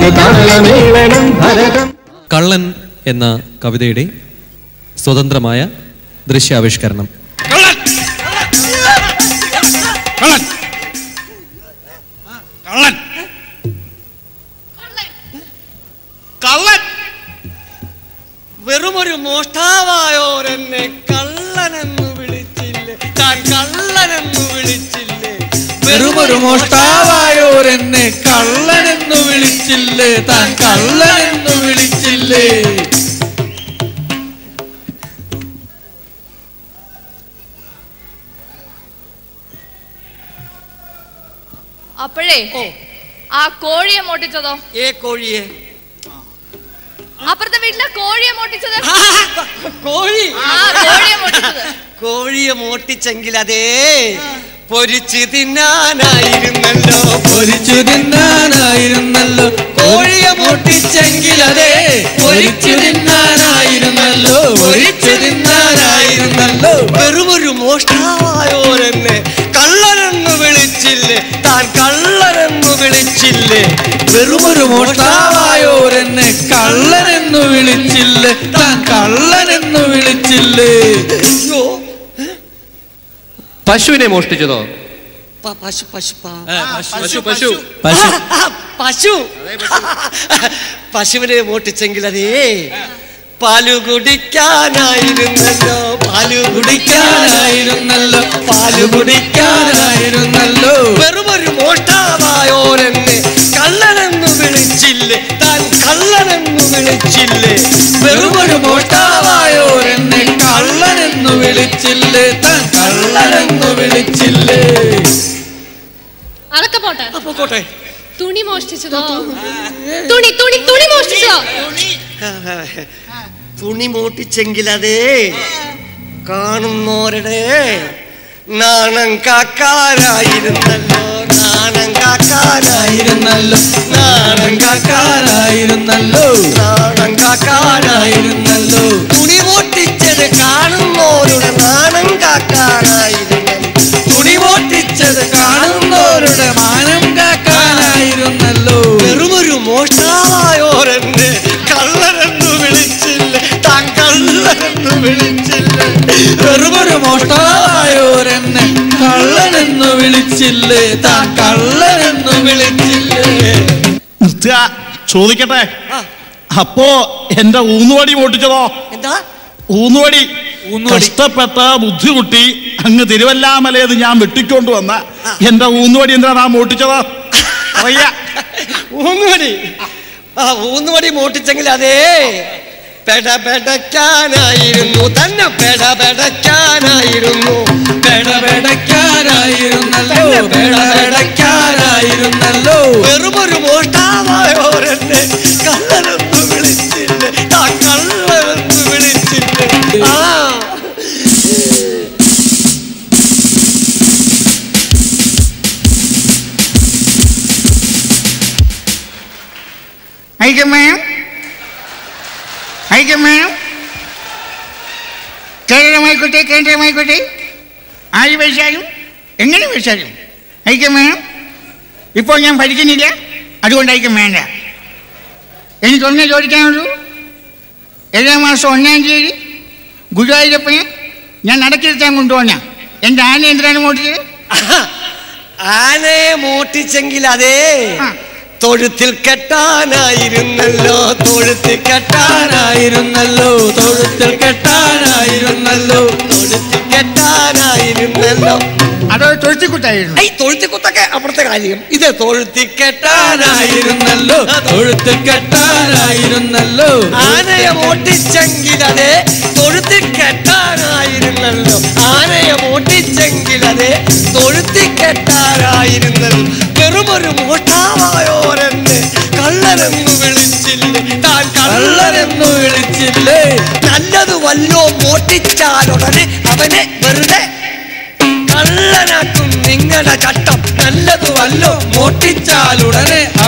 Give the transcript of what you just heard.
കള്ളൻ എന്ന കവിതയുടെ സ്വതന്ത്രമായ ദൃശ്യാവിഷ്കരണം. വെറുമൊരു മോഷ്ടാവായോരെന്നെ കള്ളനെന്നു വിളിച്ചില്ലേ, താൻ കള്ളനെന്നു വിളിച്ചില്ലേ. വെറുമൊരു മോഷ്ടാവായോരെന്നെ കള്ളനെന്നു വിളിച്ചില്ലേ, താൻ കള്ളനെന്നു വിളിച്ചില്ലേ. അപ്പോഴേ ആ കോഴിയെ മോട്ടിച്ചതോ? ഏ കോഴിയെ? അപ്പുറത്തെ വീട്ടിലെ കോഴിയെ മോട്ടിച്ചത്? കോഴി കോഴിയെ മോട്ടിച്ചത്. കോഴിയെ മോട്ടിച്ചെങ്കിൽ അതേ പൊരിച്ചു തിന്നാനായിരുന്നല്ലോ, പൊരിച്ചു തിന്നാനായിരുന്നല്ലോ. കോഴിയെ മോട്ടിച്ചെങ്കിൽ അതേ പൊരിച്ചു തിന്നാനായിരുന്നല്ലോ, പൊരിച്ചു തിന്നാനായിരുന്നല്ലോ. വെറുമൊരു മോഷ്ടാവായോരെന്നെ കള്ളനെന്നു വിളിച്ചില്ലേ, താൻ കള്ളനെന്നു വിളിച്ചില്ലേ. വെറുമൊരു മോഷ്ടാവായോരെന്നെ കള്ളനെന്നു വിളിച്ചില്ലേ, താൻ കള്ളനെന്നു വിളിച്ചില്ലേ. പശുവിനെ മോഷ്ടിച്ചതോ? പശു പശു പശു പശു പശു പശുവിനെ മോട്ടിച്ചെങ്കിൽ അതേ പാലു കുടിക്കാനായിരുന്നല്ലോ, പാലു കുടിക്കാനായിരുന്നല്ലോ, പാലു കുടിക്കാനായിരുന്നല്ലോ. വെറുമൊരു മോഷ്ടാവായോരെന്നെ കള്ളനെന്നു വിളിച്ചില്ലേ, താൻ കള്ളനെന്നു വിളിച്ചില്ലേ. വെറുമൊരു മോഷ്ടാവായോരെന്നെ കള്ളനെന്നു വിളിച്ചില്ലേ, താൻ കള്ളനെന്നു വിളിച്ചില്ലേ. അതൊക്കെ പോട്ടെ. അപ്പൊ പോട്ടെ. തുണി മോഷ്ടിച്ചതോ? തുണി തുണി തുണി മോഷ്ടിച്ചതോ? തുണി മോട്ടിച്ചെങ്കിൽ അതേ കാണുന്നോരുടെ നാണം കാക്കാനായിരുന്നല്ലോ, നാണം കാക്കാനായിരുന്നല്ലോ, നാണം കാക്കാനായിരുന്നല്ലോ, നാണം കാക്കാനായിരുന്നല്ലോ. തുണി മോട്ടിച്ചത് കാണുന്നോരുടെ നാണം കാക്കാനായിരുന്നല്ലോ, തുണി മോട്ടിച്ചത് കാണുന്നോരുടെ മാനം കാക്കാനായിരുന്നല്ലോ. വെറുമൊരു മോഷ്ടാവായോരെന്നെ കള്ളനെന്നു വിളിച്ചില്ല, താൻ കള്ളനെന്നു വിളിച്ചില്ല. വെറുമൊരു മോഷ്ടാവായോരെന്നെ കള്ളനെന്നു വിളിച്ചില്ലേ, താൻ കള്ളനെന്നു വിളിച്ചില്ലേ. ചോദിക്കട്ടെ, അപ്പോ എന്റെ ഊന്നുവടി മോട്ടിച്ചതോ? എന്താ ഊന്നുവടി? കഷ്ടപ്പെട്ട ബുദ്ധിമുട്ടി അങ്ങ് തിരുവല്ലാമലേത് ഞാൻ വെട്ടിക്കൊണ്ട് വന്ന എന്റെ ഊന്നുവടി എന്തിനാ മോട്ടിച്ചത്? അറിയാ. ഊന്നുവടി? ആ ഊന്നുവടി മോട്ടിച്ചെങ്കിൽ അതേ പെടപെടയ്ക്കാനായിരുന്നു, തന്നെ പെടപെടയ്ക്കാനായിരുന്നു, പെടപെടയ്ക്കാനായിരുന്നല്ലോ, പെടപെടയ്ക്കാനായിരുന്നല്ലോ. വെറുമൊരു മോഷ്ടാവായോരെന്നെ കള്ളനെന്നു വിളിച്ചില്ലേ, താൻ കള്ളനെന്നു വിളിച്ചില്ലേ. ആ കേരളമായിക്കോട്ടെ, കേന്ദ്രമായിക്കോട്ടെ, ആര് ഭരിച്ചാലും എങ്ങനെ ഭരിച്ചാലും ഐക്യം വേണം. ഇപ്പോൾ ഞാൻ ഭരിക്കുന്നില്ല, അതുകൊണ്ട് ഐക്യം വേണ്ട. എനിക്കൊന്നേ ചോദിക്കാനുള്ളൂ. എല്ലാ മാസം 1-ാം തീയതി ഗുരുവായൂരപ്പനെ ഞാൻ നടക്കിരുത്താൻ കൊണ്ടുപോകുന്ന എൻ്റെ ആന എന്തിനാണ് മോട്ടിച്ചത്? ആനയെ മോട്ടിച്ചെങ്കിൽ അതേ തൊഴുത്തിൽ കെട്ടാനായിരുന്നല്ലോ, തൊഴുത്തിൽ കെട്ടാനായിരുന്നല്ലോ, തൊഴുത്തിൽ കെട്ടാനായിരുന്നല്ലോ, തൊഴുത്തിൽ കെട്ടാനായിരുന്നല്ലോ. അതോ തൊഴുത്തിക്കുത്തായിരുന്നു? തൊഴുത്തിക്കുത്തൊക്കെ അപ്പുറത്തെ കാര്യം, ഇത് തൊഴുത്തിൽ കെട്ടാനായിരുന്നല്ലോ, തൊഴുത്തിൽ കെട്ടാനായിരുന്നല്ലോ. ആനയെ മോട്ടിച്ചെങ്കിൽ അതേ തൊഴുത്തിൽ കെട്ടാനായിരുന്നല്ലോ, ആനയെ മോട്ടിച്ചെങ്കിൽ അതേ തൊഴുത്തിൽ കെട്ടാനായിരുന്നല്ലോ. വെറുമൊരു മോഷ്ടാവായോരെന്നെ കള്ളനെന്നു വിളിച്ചില്ലേ, താൻ കള്ളനെന്നു വിളിച്ചില്ലേ. നല്ലത് വല്ലോ മോട്ടിച്ചാലുടനെ അവനെ വെറുതെ കള്ളനാക്കും നിങ്ങളുടെ ചട്ടം. നല്ലത് വല്ലോ മോട്ടിച്ചാലുടനെ